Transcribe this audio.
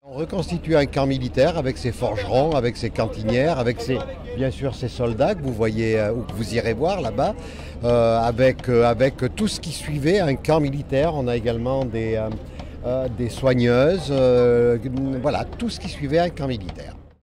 On reconstitue un camp militaire avec ses forgerons, avec ses cantinières, avec bien sûr ses soldats que vous voyez ou que vous irez voir là-bas, avec tout ce qui suivait un camp militaire. On a également des soigneuses, voilà, tout ce qui suivait un camp militaire.